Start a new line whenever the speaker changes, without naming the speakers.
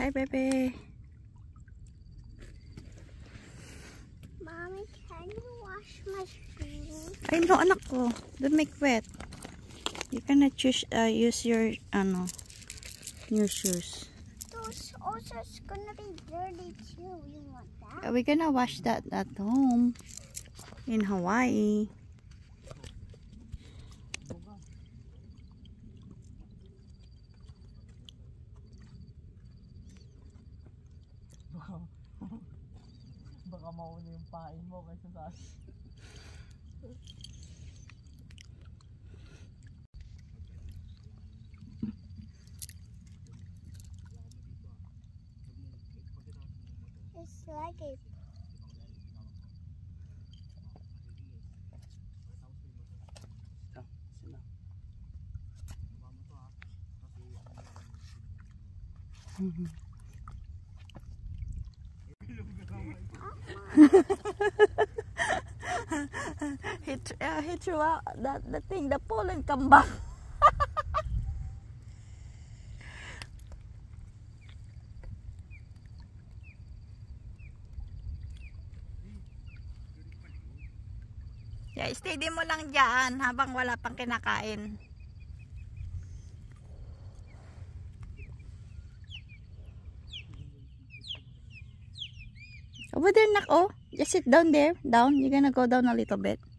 Hi, baby.
Mommy, can you wash my shoes?
Ay, no, anak ko. Don't make wet. You cannot use your, new shoes.
Those also is gonna be dirty too. You want that?
We're gonna wash that at home in Hawaii.
Baka mauna yung pain mo kaysa sa
It's like a
He threw out the thing, the pole, and come back. Yeah, steady mo lang dyan habang wala pang kinakain. Over there, nak. Oh, just sit down there. Down. You're gonna go down a little bit.